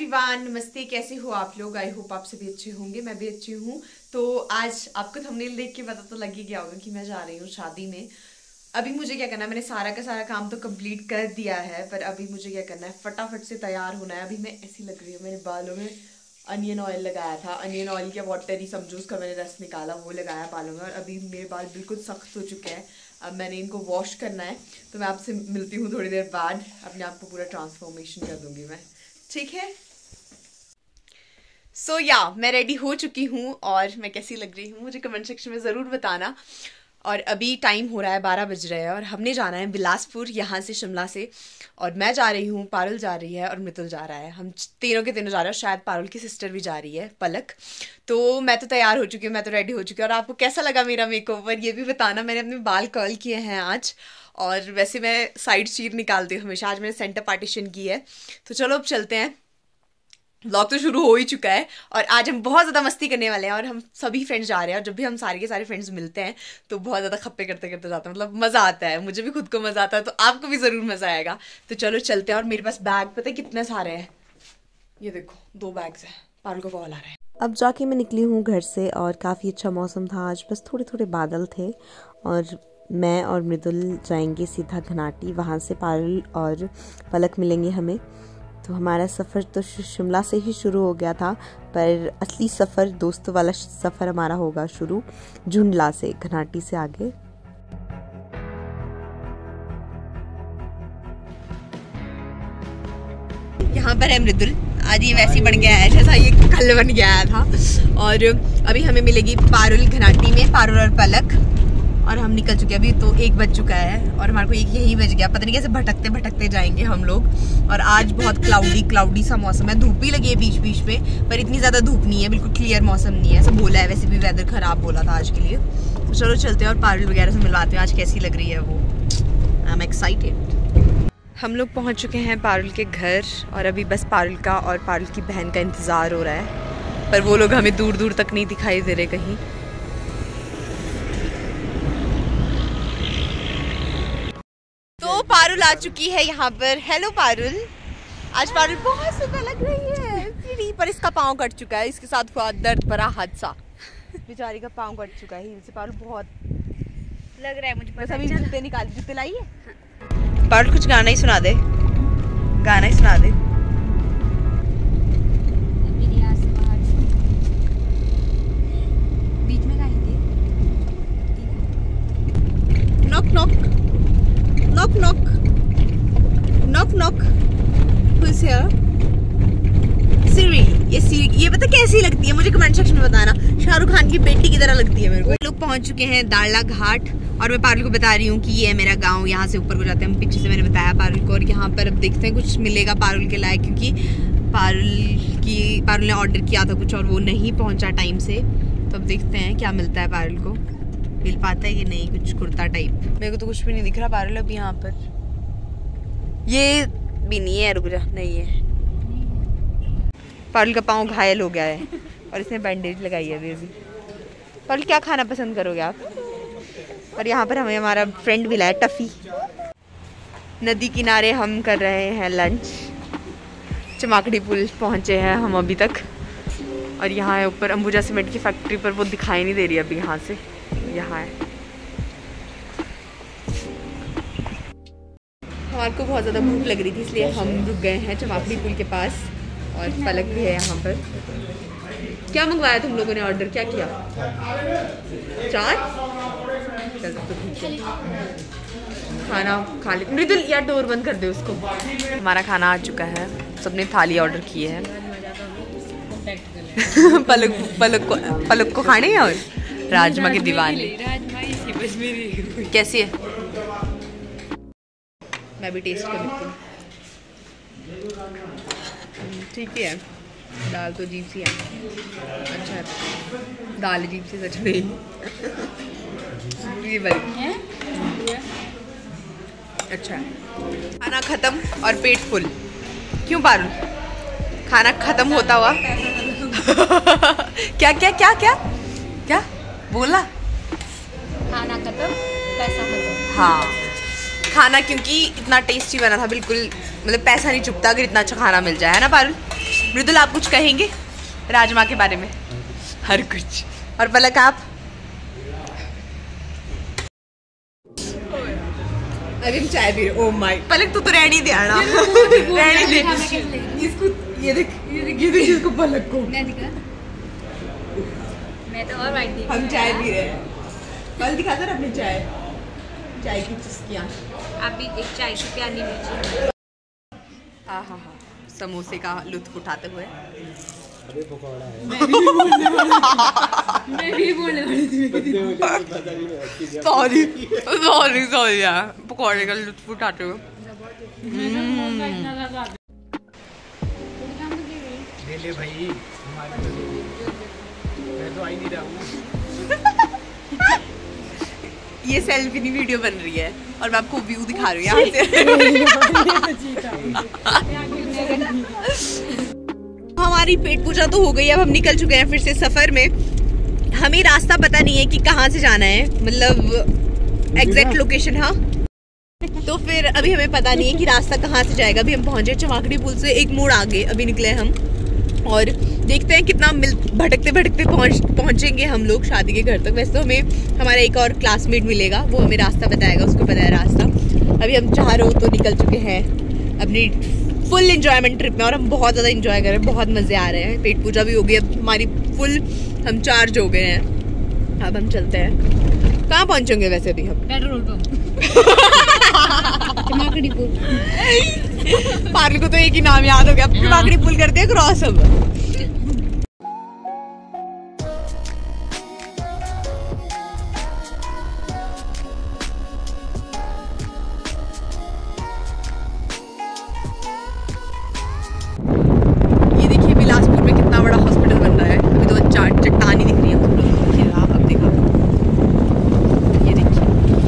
Everyone, नमस्ते। कैसे हो आप लोग? आई होप आप सभी अच्छे होंगे। मैं भी अच्छी हूँ। तो आज आपको थंबनेल देख के पता तो लग ही गया होगा कि मैं जा रही हूँ शादी में। अभी मुझे क्या करना है, मैंने सारा का सारा काम तो कंप्लीट कर दिया है, पर अभी मुझे क्या करना है, फटाफट से तैयार होना है। अभी मैं ऐसी लग रही हूँ, मेरे बालों में अनियन ऑयल लगाया था, अनियन ऑयल क्या वाटर ही समझो, उसका मैंने रस निकाला, वो लगाया बालों में, और अभी मेरे बाल बिल्कुल सख्त हो चुके हैं। अब मैंने इनको वॉश करना है, तो मैं आपसे मिलती हूँ थोड़ी देर बाद। अपने आप को पूरा ट्रांसफॉर्मेशन कर दूंगी मैं, ठीक है? सो मैं रेडी हो चुकी हूँ, और मैं कैसी लग रही हूँ मुझे कमेंट सेक्शन में ज़रूर बताना। और अभी टाइम हो रहा है 12 बज रहे हैं, और हमने जाना है बिलासपुर, यहाँ से शिमला से। और मैं जा रही हूँ, पारुल जा रही है, और मृदुल जा रहा है। हम तीनों के तीनों जा रहे हैं। शायद पारुल की सिस्टर भी जा रही है, पलक। तो मैं तो तैयार हो चुकी हूँ, मैं तो रेडी हो चुकी हूँ। और आपको कैसा लगा मेरा मेकओवर, ये भी बताना। मैंने अपने बाल कर्ल किए हैं आज, और वैसे मैं साइड चीर निकालती हूँ हमेशा। आज मैंने सेंटर पार्टीशन की है। तो चलो अब चलते हैं। व्लॉग तो शुरू हो ही चुका है, और आज हम बहुत ज़्यादा मस्ती करने वाले हैं। और हम सभी फ्रेंड्स जा रहे हैं, और जब भी हम सारे के सारे फ्रेंड्स मिलते हैं तो बहुत ज़्यादा खप्पे करते करते जाते हैं। मतलब मज़ा आता है, मुझे भी खुद को मज़ा आता है, तो आपको भी ज़रूर मज़ा आएगा। तो चलो चलते हैं। और मेरे पास बैग पता है कितने सारे हैं, ये देखो 2 बैग्स हैं। पारुल को कॉल आ रहा है। अब जाके मैं निकली हूँ घर से, और काफ़ी अच्छा मौसम था आज, बस थोड़े थोड़े बादल थे। और मैं और मृदुल जाएंगे सीधा घनाटी, वहाँ से पारुल और पलक मिलेंगे हमें। तो हमारा सफ़र तो शिमला से ही शुरू हो गया था, पर असली सफ़र, दोस्तों वाला सफ़र हमारा होगा शुरू झुंडला से, घनाटी से आगे। यहाँ पर है मृदुल। आज ये वैसे ही बन गया है जैसा ये कल बन गया था। और अभी हमें मिलेगी पारुल घनाटी में, पारुल और पलक। और हम निकल चुके हैं, अभी तो 1 बज चुका है, और हमारे को यही बज गया। पता नहीं कैसे भटकते भटकते जाएंगे हम लोग। और आज बहुत क्लाउडी सा मौसम है, धूप भी लगी है बीच बीच में, पर इतनी ज़्यादा धूप नहीं है, बिल्कुल क्लियर मौसम नहीं है। ऐसा बोला है, वैसे भी वेदर खराब बोला था आज के लिए। तो चलो चलते हैं और पारुल वगैरह से मिलवाते हैं आज कैसी लग रही है वो। I am excited. हम लोग पहुँच चुके हैं पारुल के घर, और अभी बस पारुल का और पारुल की बहन का इंतज़ार हो रहा है, पर वो लोग हमें दूर दूर तक नहीं दिखाई दे रहे कहीं। तो पारुल आ चुकी है यहाँ पर। हेलो पारुल। आज पारुल बहुत सुंदर लग रही है, पर इसका पाँव कट चुका है, इसके साथ हुआ दर्द भरा हादसा। बेचारी का पाँव कट चुका है, से पारुल बहुत लग रहा है मुझे। बस अभी जूते निकाल, जूते लाई है। पारुल कुछ गाना ही सुना दे, गाना ही सुना दे। बीच में गाई थी। Knock knock knock knock knock knock, who's here? Siri. ये पता कैसी लगती है, मुझे कमेंट सेक्शन में बताना। शाहरुख खान की बेटी की तरह लगती है मेरे को। लोग पहुंच चुके हैं दाड़ला घाट, और मैं पारुल को बता रही हूँ कि ये है मेरा गांव। यहाँ से ऊपर को जाते हैं हम, पीछे से मैंने बताया पारुल को। और यहाँ पर अब देखते हैं कुछ मिलेगा पारुल के लायक, क्योंकि पारुल ने ऑर्डर किया था कुछ, और वो नहीं पहुँचा टाइम से। तो अब देखते हैं क्या मिलता है पारुल को, मिल पाता है कि नहीं। कुछ कुर्ता टाइप, मेरे को तो कुछ भी नहीं दिख रहा पारुल अभी यहाँ पर। ये भी नहीं है, रुक जा, नहीं है। पारुल का पाँव घायल हो गया है, और इसने बैंडेज लगाई है अभी। पारुल क्या खाना पसंद करोगे आप? और यहाँ पर हमें हमारा फ्रेंड मिला है, टफ़ी। नदी किनारे हम कर रहे हैं लंच। चमाकड़ी पुल पहुँचे हैं हम अभी तक, और यहाँ है ऊपर अंबुजा सीमेंट की फैक्ट्री, पर वो दिखाई नहीं दे रही अभी यहाँ से। यहाँ है। हमारे को बहुत ज़्यादा भूख लग रही थी, इसलिए हम रुक गए हैं चमाकड़ी पुल के पास। और पलक भी है यहाँ पर। क्या मंगवाया तुम लोगों ने ऑर्डर, क्या किया? 4? चल तो ठीक है, खाना खा ले। मृदुल यार डोर बंद कर दे उसको। हमारा खाना आ चुका है, सबने थाली ऑर्डर किए हैं। पलक को खाने हैं, और राजमा की दीवानी। कैसी है? मैं भी टेस्ट कर लेती हूँ। ठीक ही है, दाल तो अजीब सी है। अच्छा है, दाल अजीब सी सच में। ये वाली अच्छा है। खाना खत्म और पेट फुल। क्यों पारुल? खाना खत्म होता हुआ क्या क्या क्या क्या क्या बोला? खाना खत्म, पैसा खत्म। हाँ, खाना क्योंकि इतना टेस्टी बना था, बिल्कुल मतलब पैसा नहीं चुभता अगर इतना अच्छा खाना मिल जाए, है ना पारुल? मृदुल आप कुछ कहेंगे राजमा के बारे में? हर कुछ। और पलक आप? अभी हम चाय पी रहे। ओह माय, पलक तो रहने दे आना, रहने दे इसको। ये देख इसको, पलक को। मैं तो और वाइट थी। हम चाय पी रहे हैं। कल दिखा दो अपनी चाय की चुस्कियाँ। आप भी एक चाय की प्याली लीजिए। आहा, समोसे का लुत्फ उठाते हुए। अरे पकौड़ा है। मैं भी बोलने वाली थी। सॉरी यार, पकौड़े का लुत्फ उठाते हुए। ले ले भाई, मैं तो आ ही नहीं रहा हूँ। ये सेल्फी नहीं वीडियो बन रही है और मैं आपको व्यू दिखा रही हूँ यहाँ से। हमारी पेट पूजा तो हो गई, अब हम निकल चुके हैं फिर से सफर में। हमें रास्ता पता नहीं है कि कहाँ से जाना है, मतलब एग्जैक्ट लोकेशन। हाँ, तो फिर अभी हमें पता नहीं है कि रास्ता कहाँ से जाएगा। अभी हम पहुंचे चमाकड़ी पुल से एक मोड़ आगे, अभी निकले हम और देखते हैं कितना भटकते भटकते पहुंचेंगे हम लोग शादी के घर तक। वैसे तो हमें हमारा एक और क्लासमेट मिलेगा, वो हमें रास्ता बताएगा, उसको पता है रास्ता। अभी हम चारों तो निकल चुके हैं अपनी फुल एंजॉयमेंट ट्रिप में और हम बहुत ज़्यादा एंजॉय कर रहे हैं, बहुत मज़े आ रहे हैं। पेट पूजा भी हो गई, अब हमारी फुल हम चार्ज हो गए हैं। अब हम चलते हैं। कहाँ पहुँचेंगे वैसे अभी हम? Petrol pump. चमाकड़ी पुल। पार्ल को तो एक ही नाम याद हो गया, चमाकड़ी पुल करते हैं क्रॉस अब। ये देखिए बिलासपुर में कितना बड़ा हॉस्पिटल बन रहा है। अभी तो चट्टान ही दिख रही है। अब देखो, ये देखिए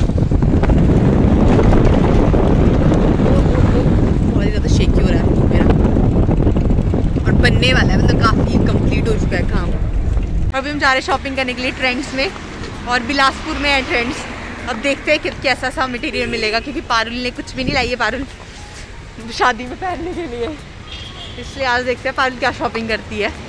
बहुत ही ज़्यादा शेकी हो रहा है मेरा और बनने वाला है, मतलब काफ़ी कंप्लीट हो चुका है काम। अभी हम जा रहे हैं शॉपिंग करने के लिए ट्रेंड्स में और बिलासपुर में है ट्रेंड्स। अब देखते हैं कि कैसा सा मटेरियल मिलेगा, क्योंकि पारुल ने कुछ भी नहीं लाई है पारुल शादी में पहनने के लिए, इसलिए आज देखते हैं पारुल क्या शॉपिंग करती है।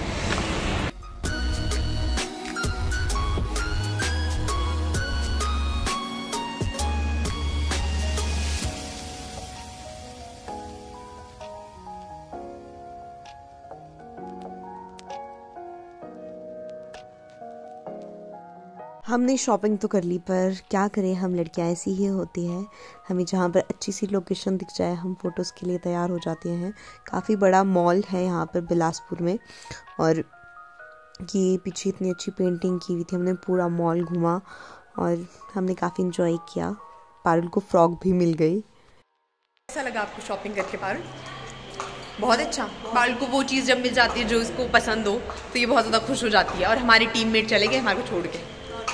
हमने शॉपिंग तो कर ली, पर क्या करें, हम लड़कियां ऐसी ही होती हैं। हमें जहाँ पर अच्छी सी लोकेशन दिख जाए हम फ़ोटोज़ के लिए तैयार हो जाते हैं। काफ़ी बड़ा मॉल है यहाँ पर बिलासपुर में और ये पीछे इतनी अच्छी पेंटिंग की हुई थी। हमने पूरा मॉल घूमा और हमने काफ़ी इंजॉय किया। पारुल को फ्रॉक भी मिल गई। कैसा लगा आपको शॉपिंग करके पारुल? बहुत अच्छा। पारुल को वो चीज़ जब मिल जाती है जो उसको पसंद हो तो ये बहुत ज़्यादा खुश हो जाती है। और हमारे टीममेट चले गए हमारे को छोड़ के।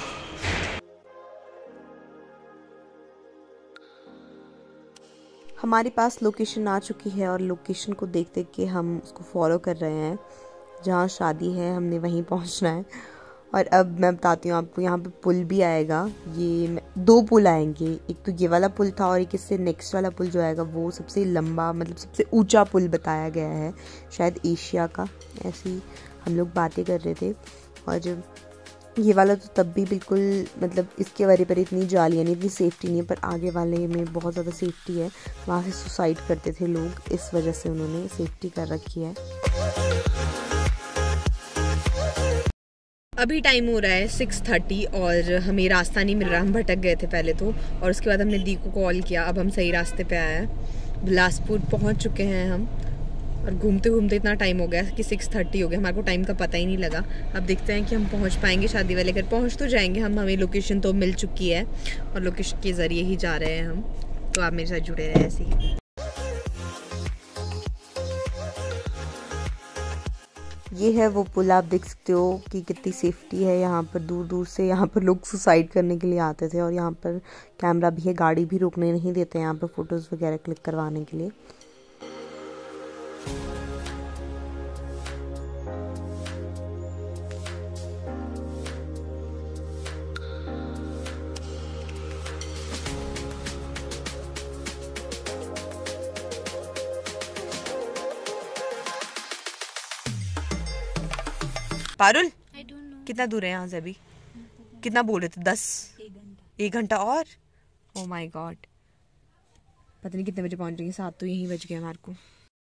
हमारे पास लोकेशन आ चुकी है और लोकेशन को देख देख के हम उसको फॉलो कर रहे हैं। जहाँ शादी है हमने वहीं पहुँचना है। और अब मैं बताती हूँ आपको, यहाँ पे पुल भी आएगा। ये 2 पुल आएंगे, एक तो ये वाला पुल था और एक इससे नेक्स्ट वाला पुल जो आएगा वो सबसे लंबा, मतलब सबसे ऊंचा पुल बताया गया है, शायद एशिया का। ऐसी हम लोग बातें कर रहे थे। और ये वाला तो तब भी बिल्कुल, मतलब इसके बारे पर इतनी जालियाँ नहीं, इतनी सेफ्टी नहीं है, पर आगे वाले में बहुत ज़्यादा सेफ्टी है। वहाँ से सुसाइड करते थे लोग, इस वजह से उन्होंने सेफ्टी कर रखी है। अभी टाइम हो रहा है 6:30 और हमें रास्ता नहीं मिल रहा। हम भटक गए थे पहले तो, और उसके बाद हमने दी को कॉल किया। अब हम सही रास्ते पे आए हैं, बिलासपुर पहुंच चुके हैं हम। और घूमते घूमते इतना टाइम हो गया कि 6:30 हो गया, हमारे को टाइम का पता ही नहीं लगा। अब देखते हैं कि हम पहुंच पाएंगे शादी वाले घर। पहुंच तो जाएंगे हम, हमें लोकेशन तो मिल चुकी है और लोकेशन के ज़रिए ही जा रहे हैं हम। तो आप मेरे साथ जुड़े रहे ऐसे ही। ये है वो पुल, आप देख सकते हो कि कितनी सेफ्टी है यहाँ पर। दूर दूर से यहाँ पर लोग सुसाइड करने के लिए आते थे। और यहाँ पर कैमरा भी है, गाड़ी भी रोकने नहीं देते यहाँ पर फ़ोटोज़ वगैरह क्लिक करवाने के लिए। पारुल कितना दूर है यहाँ से अभी? कितना बोल रहे थे? 10? 1 घंटा और? ओह माय गॉड, पता नहीं कितने बजे पहुंचेंगे। 7 तो यहीं बज गए हमारे को।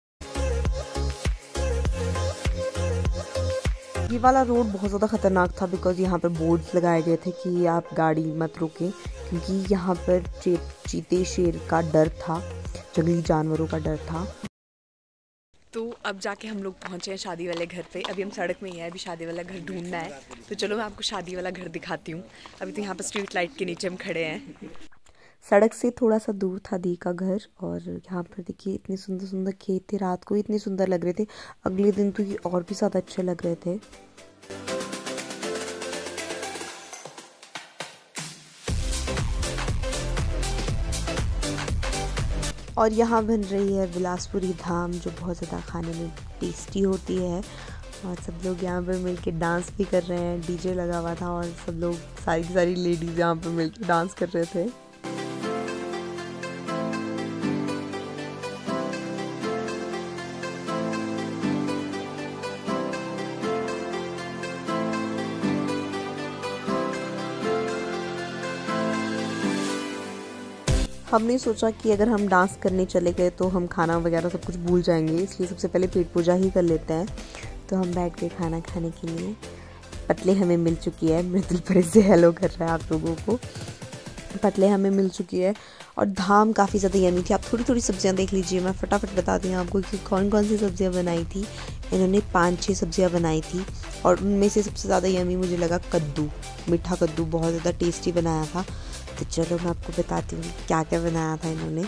ये वाला रोड बहुत ज़्यादा ख़तरनाक था बिकॉज यहाँ पर बोर्ड्स लगाए गए थे कि आप गाड़ी मत रोकें, क्योंकि यहाँ पर चीते शेर का डर था, जंगली जानवरों का डर था। तो अब जाके हम लोग पहुँचे हैं शादी वाले घर पे। अभी हम सड़क में ही हैं, अभी शादी वाला घर ढूंढना है। तो चलो मैं आपको शादी वाला घर दिखाती हूँ। अभी तो यहाँ पर स्ट्रीट लाइट के नीचे हम खड़े हैं। सड़क से थोड़ा सा दूर था दी का घर, और यहाँ पर देखिए इतने सुंदर सुंदर खेत थे। रात को इतने सुंदर लग रहे थे, अगले दिन तो ये और भी ज़्यादा अच्छे लग रहे थे। और यहाँ बन रही है बिलासपुरी धाम, जो बहुत ज़्यादा खाने में टेस्टी होती है। और सब लोग यहाँ पर मिलके डांस भी कर रहे हैं। डीजे लगा हुआ था और सब लोग सारी लेडीज़ यहाँ पर मिलके डांस कर रहे थे। हमने सोचा कि अगर हम डांस करने चले गए तो हम खाना वगैरह सब कुछ भूल जाएंगे, इसलिए सबसे पहले पेट पूजा ही कर लेते हैं। तो हम बैठ के खाना खाने के लिए, पतले हमें मिल चुकी है। मृदुल पर से हेलो कर रहा है आप लोगों को। पतले हमें मिल चुकी है और धाम काफ़ी ज़्यादा यमी थी। आप थोड़ी सब्जियां देख लीजिए, मैं फटाफट बता दी आपको कि कौन कौन सी सब्जियां बनाई थी। इन्होंने 5-6 सब्जियां बनाई थी और उनमें से सबसे ज़्यादा यमी मुझे लगा कद्दू। मीठा कद्दू बहुत ज़्यादा टेस्टी बनाया था। तो चलो मैं आपको बताती हूँ क्या क्या बनाया था इन्होंने।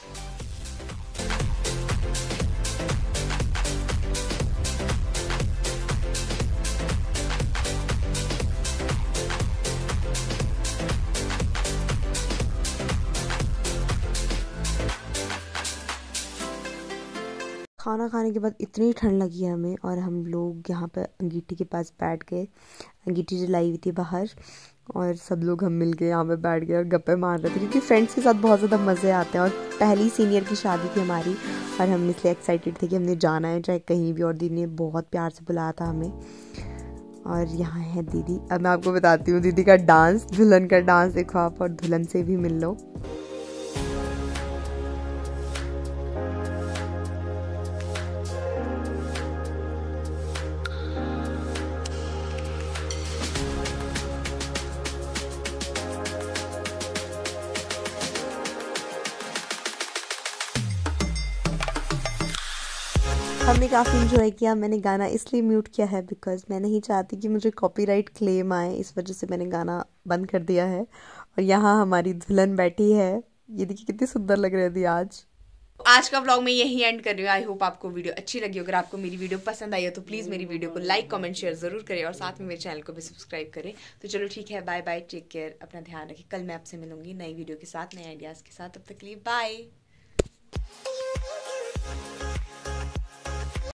खाना खाने के बाद इतनी ठंड लगी हमें, और हम लोग यहाँ पर अंगीठी के पास बैठ गए। अंगीठी जलाई हुई थी बाहर, और सब लोग हम मिल के यहाँ पे बैठ गए और गप्पे मार रहे थे, क्योंकि फ्रेंड्स के साथ बहुत ज़्यादा मज़े आते हैं। और पहली सीनियर की शादी थी हमारी, और हम इसलिए एक्साइटेड थे कि हमने जाना है चाहे कहीं भी। और दीदी ने बहुत प्यार से बुलाया था हमें। और यहाँ है दीदी। अब मैं आपको बताती हूँ दीदी का डांस, दुल्हन का डांस देखो आप, और दुल्हन से भी मिल लो। हमने काफ़ी इंजॉय किया। मैंने गाना इसलिए म्यूट किया है बिकॉज मैं नहीं चाहती कि मुझे कॉपीराइट क्लेम आए, इस वजह से मैंने गाना बंद कर दिया है। और यहाँ हमारी दुल्हन बैठी है, ये देखिए कितनी सुंदर लग रही थी आज का व्लॉग मैं यही एंड कर रही हूँ। आई होप आपको वीडियो अच्छी लगी। अगर आपको मेरी वीडियो पसंद आई हो तो प्लीज़ मेरी वीडियो को लाइक कमेंट शेयर ज़रूर करें, और साथ में मेरे चैनल को भी सब्सक्राइब करें। तो चलो ठीक है, बाय बाय, टेक केयर, अपना ध्यान रखिए। कल मैं आपसे मिलूंगी नई वीडियो के साथ, नए आइडियाज़ के साथ। तब तक के लिए बाय।